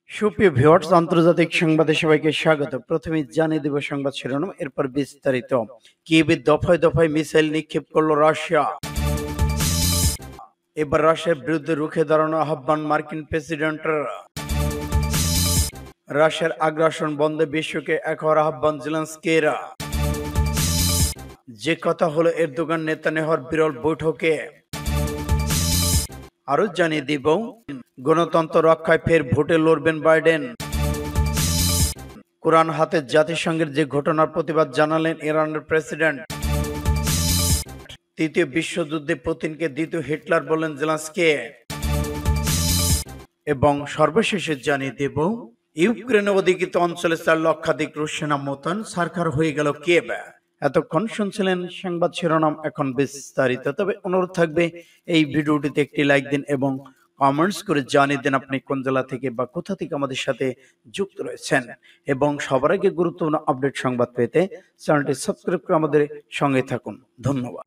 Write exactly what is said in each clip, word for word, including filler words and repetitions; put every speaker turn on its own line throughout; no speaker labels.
সুপ্রিয় ভিউয়ার্স, আন্তর্জাতিক সংবাদে সবাইকে স্বাগত। প্রথমে জানিয়ে দেব সংবাদ শিরোনাম, এরপর বিস্তারিত। কিয়েভে দফায় দফায় মিসাইল নিক্ষেপ করল রাশিয়া। এবার রাশিয়ার বিরুদ্ধে রুখে দাঁড়ানো আহ্বান মার্কিন প্রেসিডেন্টের। রাশিয়ার আগ্রাসন বন্ধে বিশ্বকে এক হওয়ার আহ্বান জেলেনস্কির। যে কথা হলো এরদোগান নেতানিয়াহুর বিরল বৈঠকে। আরো জানিয়ে দিব, গণতন্ত্র রক্ষায় ফের ভোটে লড়বেন বাইডেন। কোরআন হাতে জাতিসংঘের যে ঘটনার প্রতিবাদ জানালেন ইরানের প্রেসিডেন্ট। তৃতীয় বিশ্বযুদ্ধে পুতিনকে দ্বিতীয় হিটলার বললেন জেলেনস্কি। এবং সর্বশেষে জানিয়ে দেব, ইউক্রেনের অধিকৃত অঞ্চলে চার লক্ষাধিক রুশ সেনা মোতায়েন, সরকার হয়ে গেল কিয়েভ। এতক্ষণ শুনছিলেন সংবাদ শিরোনাম, এখন বিস্তারিত। তবে অনুরোধ থাকবে এই ভিডিওটিতে একটি লাইক দিন এবং কমেন্টস করে জানিয়ে দেন আপনি কোন জেলা থেকে বা কোথা থেকে আমাদের সাথে যুক্ত রয়েছেন। এবং সবার আগে গুরুত্বপূর্ণ আপডেট সংবাদ পেতে চ্যানেলটি সাবস্ক্রাইব করে আমাদের সঙ্গে থাকুন। ধন্যবাদ।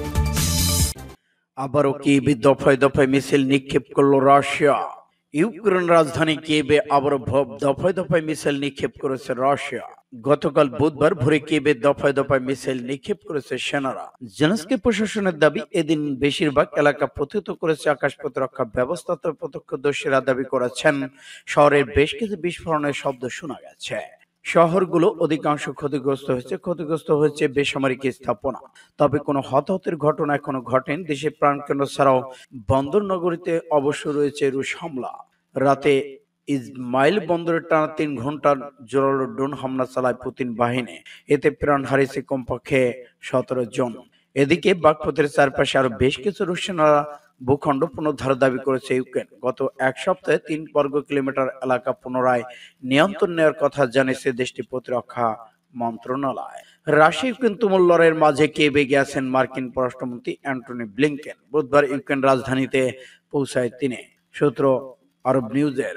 আবারও কিয়েভে দফায় দফায় মিসাইল নিক্ষেপ করল রাশিয়া। ইউক্রেন রাজধানী কিয়েভে আবারও দফায় দফায় মিসাইল নিক্ষেপ করেছে রাশিয়া। গতকাল বুধবার ভোরে কিয়েভে দফায় দফায় মিসাইল নিক্ষেপ করেছে সেনারা। জেলেনস্কি প্রশাসনের দাবি, এদিন বেশিরভাগ এলাকা প্রতিহত করেছে আকাশ প্রতিরক্ষা ব্যবস্থা। প্রত্যক্ষদর্শীরা দাবি করেছেন শহরের বেশ কিছু বিস্ফোরণের শব্দ শোনা গেছে। শহরগুলো অধিকাংশ ক্ষতিগ্রস্ত হয়েছে ক্ষতিগ্রস্ত হয়েছে বেসামরিক স্থাপনা। তবে কোনো হতাহতের ঘটনা এখনো ঘটেনি। দেশের প্রাণকেন্দ্র ছাড়াও বন্দর নগরীতে অবশ্য রয়েছে রুশ হামলা। রাতে ইসমাইল বন্দরে টানা তিন ঘন্টার জোরালো ড্রোন হামলা চালায় পুতিন বাহিনী। এতে প্রাণ হারিয়েছে কমপক্ষে সতেরো জন। এদিকে বাগপথের চারপাশে আরো বেশ কিছু রুশ সেনারা ভূখণ্ড পুনরুদ্ধার দাবি করেছে ইউক্রেন। গত এক সপ্তাহে তিন বর্গ কিলোমিটার এলাকা পুনরায় নিয়ন্ত্রণ নেওয়ার কথা জানিয়েছে দেশটির প্রতিরক্ষা মন্ত্রণালয়। রাশিয়া ইউক্রেন তুমুল লড়াইয়ের মাঝে কিয়েভে গিয়েছেন মার্কিন পররাষ্ট্রমন্ত্রী অ্যান্টনি ব্লিংকেন। বুধবার ইউক্রেন রাজধানীতে পৌঁছায় তিনি। সূত্র আরব নিউজের।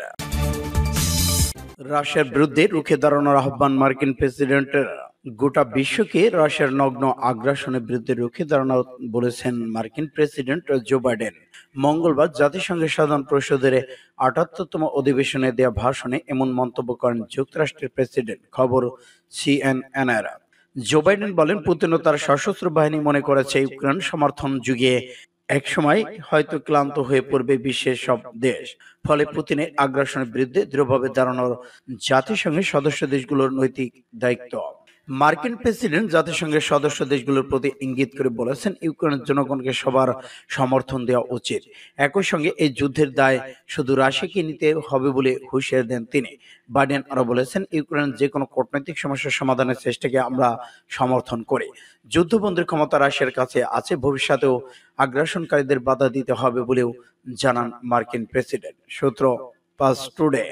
রাশিয়ার বিরুদ্ধে রুখে দাঁড়ানোর আহ্বান মার্কিন প্রেসিডেন্টের। গোটা বিশ্বকে রাশিয়ার নগ্ন আগ্রাসনের বিরুদ্ধে রুখে দাঁড়ানো বলেছেন মার্কিন প্রেসিডেন্ট জো বাইডেন। মঙ্গলবার জাতিসংঘের সাধারণ পরিষদের আটাত্তরতম অধিবেশনে দেওয়া ভাষণে এমন মন্তব্য করেন যুক্তরাষ্ট্রের প্রেসিডেন্ট। খবর সিএনএন এর। জো বাইডেন বলেন, পুতিন ও তার সশস্ত্র বাহিনী মনে করেছে ইউক্রেন সমর্থন যুগিয়ে একসময় হয়তো ক্লান্ত হয়ে পড়বে বিশ্বের সব দেশ। ফলে পুতিনের আগ্রাসনের বিরুদ্ধে দৃঢ়ভাবে দাঁড়ানোর জাতিসংঘের সদস্য দেশগুলোর নৈতিক দায়িত্ব। মার্কিন প্রেসিডেন্ট জাতিসংঘের সদস্য দেশগুলোর প্রতি ইঙ্গিত করে বলেছেন, ইউক্রেনের জনগণকে সবার সমর্থন দেওয়া উচিত। একই সঙ্গে এই যুদ্ধের দায় শুধু রাশিয়াকে নিতে হবে বলে হুঁশিয়ারি দেন তিনি। বাইডেন আরো বলেছেন, ইউক্রেনের যে কোনো কূটনৈতিক সমস্যার সমাধানের চেষ্টাকে আমরা সমর্থন করি। যুদ্ধবন্দির ক্ষমতা রাশিয়ার কাছে আছে, ভবিষ্যতেও আগ্রাসনকারীদের বাধা দিতে হবে বলেও জানান মার্কিন প্রেসিডেন্ট। সূত্র পাঁচ টুডে।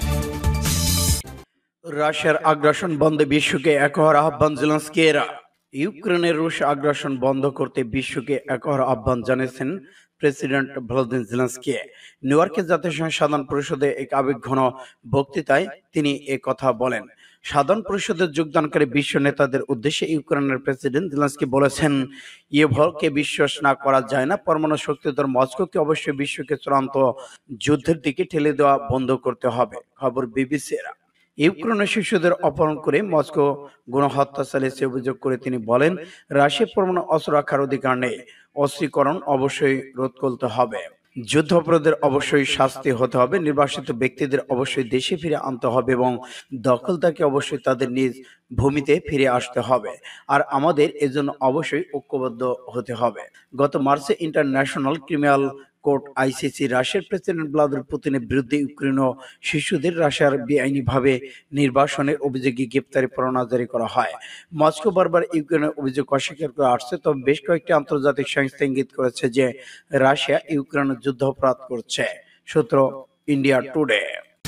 রাশিয়ার আগ্রাসন বন্ধে বিশ্বকে এক হওয়ার আহ্বান জেলেনস্কির। ইউক্রেনের রুশ আগ্রাসন বন্ধ করতে বিশ্বকে এক হওয়ার আহ্বান জানিয়েছেন প্রেসিডেন্ট ভলোদিমির জেলেনস্কি। নিউ ইয়র্কে জাতিসংঘ সাধারণ পরিষদে এক আবেগঘন বক্তৃতায় তিনি এ কথা বলেন। সাধারণ পরিষদের যোগদানকারী বিশ্ব নেতাদের উদ্দেশ্যে ইউক্রেনের প্রেসিডেন্ট জেলেনস্কি বলেছেন, ইয়েভকে বিশ্বাস না করা যায় না। পরমাণু শক্তিধর মস্কোকে অবশ্যই বিশ্বকে চূড়ান্ত যুদ্ধের দিকে ঠেলে দেওয়া বন্ধ করতে হবে। খবর বিবিসির। ইউক্রেনের শিশুদের অপহরণ করে মস্কো গণহত্যা চালিয়েছে অভিযোগ করে তিনি বলেন, রাশিয়া পরমাণু অস্ত্র রাখার অধিকার নেই। অস্ত্রীকরণ অবশ্যই রোধ করতে হবে। যুদ্ধ অপরাধীদের অবশ্যই শাস্তি হতে হবে। নির্বাসিত ব্যক্তিদের অবশ্যই দেশে ফিরে আনতে হবে এবং দখলদারকে অবশ্যই তাদের নিজ ভূমিতে ফিরে আসতে হবে। আর আমাদের এজন্য অবশ্যই ঐক্যবদ্ধ হতে হবে। গত মার্চে ইন্টারন্যাশনাল ক্রিমিনাল কোর্ট আইসিসি রাশিয়ার প্রেসিডেন্ট ভ্লাদিমির পুতিনের বিরুদ্ধে ইউক্রেনীয় শিশুদের রাশিয়ার বেআইনিভাবে নির্বাসনের অভিযোগে গ্রেপ্তারি পরোয়ানা জারি করা হয়। মস্কো বারবার ইউক্রেনের অভিযোগ অস্বীকার করে আসছে, তবে বেশ কয়েকটি আন্তর্জাতিক সংস্থা ইঙ্গিত করেছে যে রাশিয়া ইউক্রেনের যুদ্ধাপরাধ করছে। সূত্র ইন্ডিয়া টুডে।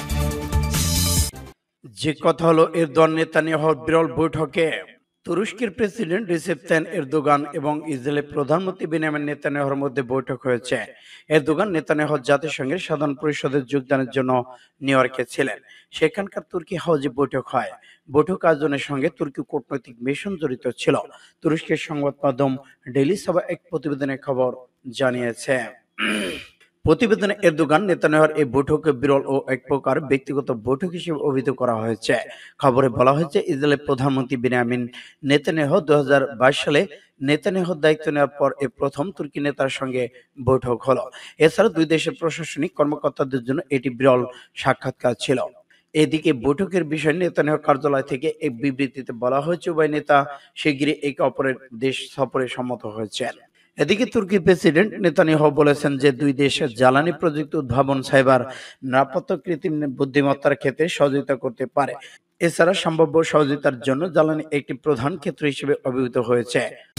যে কথা হলো এরদোয়ান নেতানিয়াহুর বিরল বৈঠকে। তুরস্কের প্রেসিডেন্ট রিসেপ তাইয়িপ এরদোগান এবং ইসরায়েলের প্রধানমন্ত্রী বেনিয়ামিন নেতানিয়াহুর মধ্যে বৈঠক হয়েছে। এরদোগান নেতানিয়াহু জাতিসংঘের সাধারণ পরিষদের যোগদানের জন্য নিউ ইয়র্কে ছিলেন। সেখানকার তুর্কি হাউজে বৈঠক হয়। বৈঠক আয়োজনের সঙ্গে তুর্কি কূটনৈতিক মিশন জড়িত ছিল। তুরস্কের সংবাদ মাধ্যম ডেইলি সাবা এক প্রতিবেদনে খবর জানিয়েছে। প্রতিবেদনে এরদোগান নেতানিয়াহুর এই বৈঠককে বিরল ও এক প্রকার ব্যক্তিগত বৈঠক হিসেবে অভিহিত করা হয়েছে। খবরে বলা হয়েছে, ইসরায়েলের প্রধানমন্ত্রী বেনিয়ামিন নেতানিয়াহু দুই হাজার বাইশ সালে নেতানিয়াহুর দায়িত্ব নেওয়ার পর এ প্রথম তুর্কি নেতার সঙ্গে বৈঠক হলো। এছাড়া দুই দেশের প্রশাসনিক কর্মকর্তাদের জন্য এটি বিরল সাক্ষাৎকার ছিল। এদিকে বৈঠকের বিষয়ে নেতানিয়াহু কার্যালয় থেকে এক বিবৃতিতে বলা হয়েছে, উভয় নেতা শিগগিরই একে অপরের দেশ সফরে সম্মত হয়েছেন। এদিকে তুর্কি প্রেসিডেন্ট নেতানিয়াহু বলেছেন যে দুই দেশের জ্বালানি প্রযুক্তি উদ্ভাবন, সাইবার নিরাপত্তা, কৃত্রিম বুদ্ধিমত্তার ক্ষেত্রে সহযোগিতা করতে পারে। এছাড়া সম্ভাব্য সহযোগিতার জন্য জ্বালানি একটি প্রধান ক্ষেত্র হিসেবে অভিহিত হয়েছে।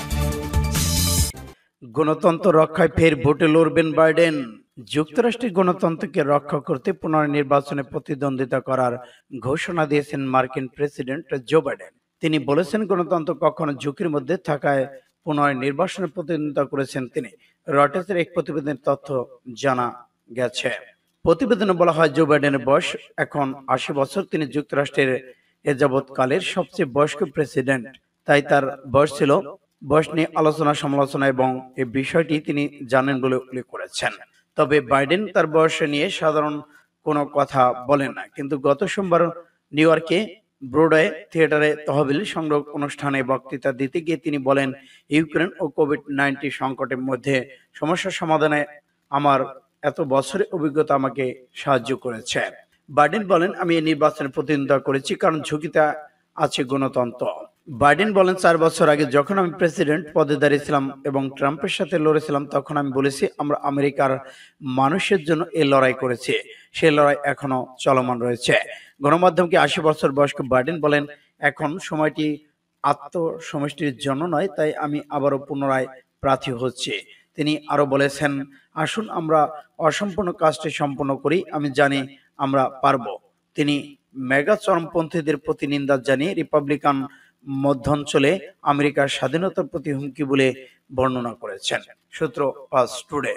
গণতন্ত্র রক্ষায় ফের ভোটে লড়বেন বাইডেন। যুক্তরাষ্ট্রের গণতন্ত্রকে রক্ষা করতে পুনর্নির্বাচনে প্রতিদ্বন্দ্বিতা করার ঘোষণা দিয়েছেন মার্কিন প্রেসিডেন্ট জো বাইডেন। তিনি বলেছেন, গণতন্ত্র কখনো ঝুঁকির মধ্যে থাকায় পুনর্নির্বাচনে প্রতিদ্বন্দ্বিতা করেছেন তিনি। রয়টার্সের এক প্রতিবেদনের তথ্য জানা গেছে। প্রতিবেদনে বলা হয়, জো বাইডেনের বয়স এখন আশি বছর। তিনি যুক্তরাষ্ট্রের এ যাবৎকালের সবচেয়ে বয়স্ক প্রেসিডেন্ট। তাই তার বয়স ছিল বয়স নিয়ে আলোচনা সমালোচনা এবং এই বিষয়টি তিনি জানেন বলে উল্লেখ করেছেন। তবে বাইডেন তার বয়স নিয়ে সাধারণ কোনো কথা বলেন না। কিন্তু গত সোমবার নিউ ইয়র্কে ব্রডওয়ে থিয়েটারে তহবিল সংগ্রহ অনুষ্ঠানে বক্তৃতা দিতে গিয়ে তিনি বলেন, ইউক্রেন ও কোভিড নাইন্টিন সংকটের মধ্যে সমস্যার সমাধানে আমার এত বছরের অভিজ্ঞতা আমাকে সাহায্য করেছে। বাইডেন বলেন, আমি এই নির্বাচনে প্রতিদ্বন্দ্বিতা করেছি কারণ ঝুঁকিতে আছে গণতন্ত্র। বাইডেন বলেন, চার বছর আগে যখন আমি প্রেসিডেন্ট পদে দাঁড়িয়েছিলাম এবং ট্রাম্পের সাথে লড়েছিলাম, তখন আমি বলেছি আমরা আমেরিকার মানুষের জন্য এই লড়াই করেছি। সেই লড়াই এখনো চলমান রয়েছে। গণমাধ্যমকে আশি বছর বয়স্ক বাইডেন বলেন, এখন সময়টি আত্মসমষ্টির জন্য নয়, তাই আমি আবারও পুনরায় প্রার্থী হচ্ছি। তিনি আরো বলেছেন, আসুন আমরা অসম্পূর্ণ কাজটি সম্পন্ন করি, আমি জানি আমরা পারব। তিনি মেগা চরমপন্থীদের প্রতি নিন্দা জানিয়ে রিপাবলিকান মধ্যাঞ্চলে আমেরিকার স্বাধীনতার প্রতি হুমকি বলে বর্ণনা করেছেন। সূত্র ফাস্ট টুডে।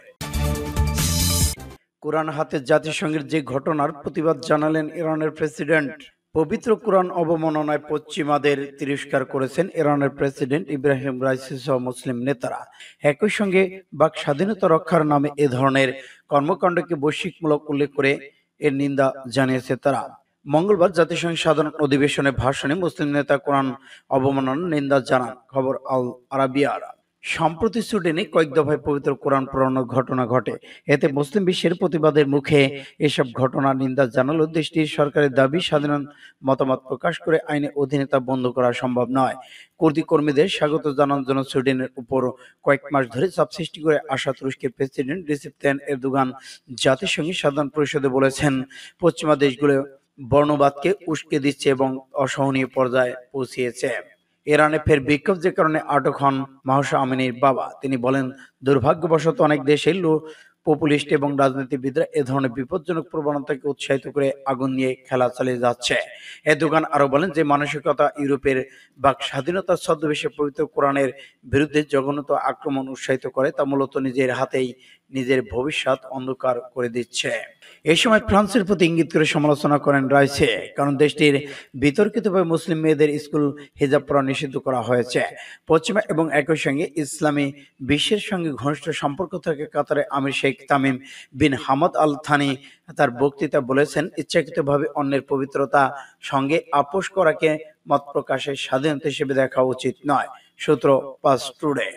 কোরআন হাতে জাতিসংঘের যে ঘটনার প্রতিবাদ জানালেন ইরানের প্রেসিডেন্ট। পবিত্র কোরআন অবমাননায় পশ্চিমাদের তিরস্কার করেছেন ইরানের প্রেসিডেন্ট ইব্রাহিম রাইসি সহ মুসলিম নেতারা। একই সঙ্গে বাক স্বাধীনতা রক্ষার নামে এ ধরনের কর্মকাণ্ডকে বৈশ্বিকমূলক উল্লেখ করে এর নিন্দা জানিয়েছে তারা। মঙ্গলবার জাতিসংঘের সাধারণ অধিবেশনে ভাষণে মুসলিম নেতা কোরআন অবমাননার নিন্দা জানান। খবর আল আরাবিয়ার। সম্প্রতি সুডানে কয়েক দফায় পবিত্র কোরআন পোড়ানোর ঘটনা ঘটে। এতে মুসলিম বিশ্বের প্রতিবাদের মুখে এসব ঘটনার নিন্দা জানালো দেশটির সরকারের দাবি, স্বাধীন মতামত প্রকাশ করে আইনের অধীনে তা বন্ধ করা সম্ভব নয়। কুর্দি কর্মীদের স্বাগত জানানোর জন্য সুডানের উপর কয়েক মাস ধরে চাপ সৃষ্টি করে আসা তুরস্কের প্রেসিডেন্ট রিসেপ তাইয়িপ এরদোগান জাতিসংঘের সাধারণ পরিষদে বলেছেন, পশ্চিমা দেশগুলো বর্ণবাদকে উস্কে দিচ্ছে এবং অসহনীয় পর্যায়ে পৌঁছিয়েছে। ইরানে ফের বিক্ষোভ, যে কারণে আটক হন মাহসা আমিনীর বাবা। তিনি বলেন, দুর্ভাগ্যবশত অনেক দেশে লো পপুলিস্ট এবং রাজনীতিবিদরা এ ধরনের বিপজ্জনক প্রবণতাকে উৎসাহিত করে আগুন নিয়ে খেলা চালিয়ে যাচ্ছে। এরদোগান আরো বলেন, যে মানসিকতা ইউরোপের বাক স্বাধীনতার ছদ্মবেশে পবিত্র কোরআনের বিরুদ্ধে জঘন্যত আক্রমণ উৎসাহিত করে, তা মূলত নিজের হাতেই নিজের ভবিষ্যৎ অন্ধকার করে দিচ্ছে। এই সময় ফ্রান্সের প্রতি ইঙ্গিত করে সমালোচনা করেন রাইসে, কারণ দেশটির বিতর্কিতভাবে মুসলিম মেয়েদের স্কুল হিজাব পরা নিষিদ্ধ করা হয়েছে। পশ্চিমা এবং একই সঙ্গে ইসলামী বিশ্বের সঙ্গে ঘনিষ্ঠ সম্পর্ক থাকে কাতারে আমির Sheikh Tamim bin Hamad Al Thani তার বক্তৃতা বলেছেন, ইচ্ছাকৃতভাবে অন্যের পবিত্রতা সঙ্গে আপোষ করাকে মত প্রকাশের স্বাধীনতা হিসেবে দেখা উচিত নয়। সূত্র ফাস্ট টুডে।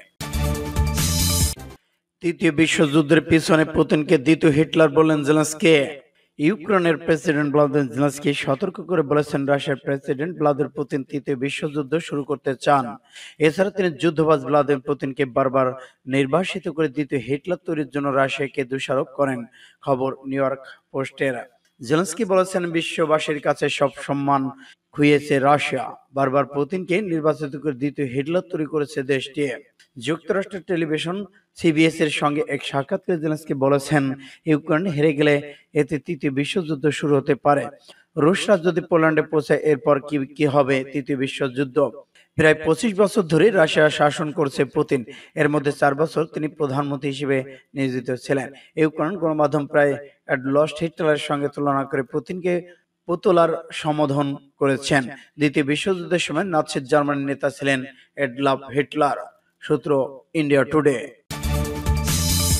তৃতীয় বিশ্বযুদ্ধের পিছনে পুতিনকে দ্বিতীয় হিটলার বললেন জেলেনস্কি। ইউক্রেনের প্রেসিডেন্ট ভ্লাদিমির জেলেনস্কি সতর্ক করে বলেছেন, রাশিয়ার প্রেসিডেন্ট ভ্লাদিমির পুতিন তৃতীয় বিশ্বযুদ্ধ শুরু করতে চান। এছাড়া তিনি যুদ্ধবাজ ভ্লাদিমির পুতিনকে বারবার নির্বাসিত করে দ্বিতীয় হিটলার তৈরির জন্য রাশিয়াকে দোষারোপ করেন। খবর নিউ ইয়র্ক পোস্টের। জেলেনস্কি বলেছেন, বিশ্ববাসীর কাছে সব সম্মান খুইয়েছে রাশিয়া, বারবার পুতিনকে নির্বাচিত করে দ্বিতীয় হিটলার তৈরি করেছে দেশটি। যুক্তরাষ্ট্রের টেলিভিশন সিবিএস এর সঙ্গে এক সাক্ষাৎকারে জেলেনস্কি বলেছেন, ইউক্রেন হেরে গেলে এতে তৃতীয় বিশ্বযুদ্ধ শুরু হতে পারে। রুশরা যদি পোল্যান্ডে পৌঁছায়, এরপর কি কি হবে তৃতীয় বিশ্বযুদ্ধ। প্রায় পঁচিশ বছর ধরে রাশিয়া শাসন করছে পুতিন। এর মধ্যে চার বছর তিনি প্রধানমন্ত্রী হিসেবে নিয়োজিত ছিলেন। ইউক্রেন গণমাধ্যম প্রায় অ্যাডলফ হিটলারের সঙ্গে তুলনা করে পুতিনকে পুতলার সম্বোধন করেছেন। দ্বিতীয় বিশ্বযুদ্ধের সময় নাৎসি জার্মানির নেতা ছিলেন অ্যাডলফ হিটলার। সূত্র ইন্ডিয়া টুডে।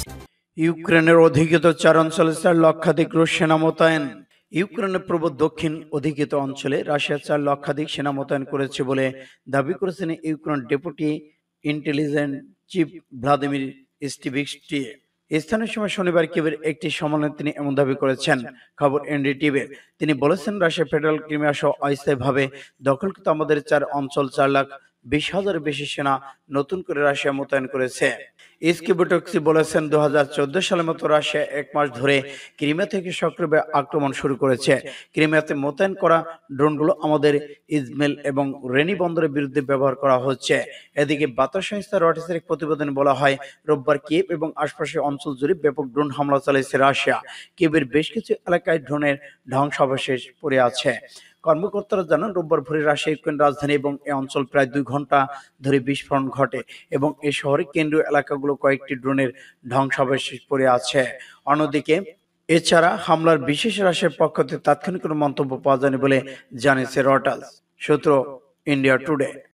ইউক্রেনের অধিকৃত চার অঞ্চলে চার লক্ষাধিক রুশ সেনা মোতায়েন। ইউক্রেনের পূর্ব দক্ষিণ অধিকৃত অঞ্চলে রাশিয়া চার লক্ষাধিক সেনা মোতায়েন করেছে বলে দাবি করেছেন Ukraine deputy intelligence chief Vladimir স্টিভিকস্টি। স্থানীয় সময় শনিবার কিয়েভের একটি সম্মেলনে তিনি এমন দাবি করেছেন। খবর এনডিটিভির। তিনি বলেছেন, রাশিয়া ফেডারেল ক্রিমিয়া সহ অস্থায়ীভাবে দখলকৃত আমাদের চার অঞ্চল চার লাখ বিশ হাজারের বেশি সেনা নতুন করে রাশিয়া মোতায়েন করেছে। স্কিবোটক্সি বলেছেন, দু হাজার চোদ্দ সালের মতো রাশিয়া এক মাস ধরে ক্রিমিয়া থেকে সক্রিয়ভাবে আক্রমণ শুরু করেছে। ক্রিমিয়াতে মোতায়েন করা ড্রোনগুলো আমাদের ইজমেল এবং রেনি বন্দরের বিরুদ্ধে ব্যবহার করা হচ্ছে। এদিকে বার্তা সংস্থা রয়টার্সের এক প্রতিবেদনে বলা হয়, রোববার কিয়েভ এবং আশপাশের অঞ্চল জুড়ে ব্যাপক ড্রোন হামলা চালিয়েছে রাশিয়া। কিয়েভের বেশ কিছু এলাকায় ড্রোনের ধ্বংসাবশেষ পড়ে আছে। কর্মকর্তারা জানান, রোববার ভোরে রাশিয়া ইউক্রেন রাজধানী এবং এই অঞ্চল প্রায় দুই ঘন্টা ধরে বিস্ফোরণ ঘটে এবং এই শহরের কেন্দ্রীয় এলাকাগুলো কয়েকটি ড্রোনের ধ্বংসাবশেষ পড়ে আছে। অন্যদিকে এছাড়া হামলার বিশেষ রাশিয়ার পক্ষ থেকে তাৎক্ষণিক কোনো মন্তব্য পাওয়া যায়নি বলে জানিয়েছে রয়টার্স। সূত্র ইন্ডিয়া টুডে।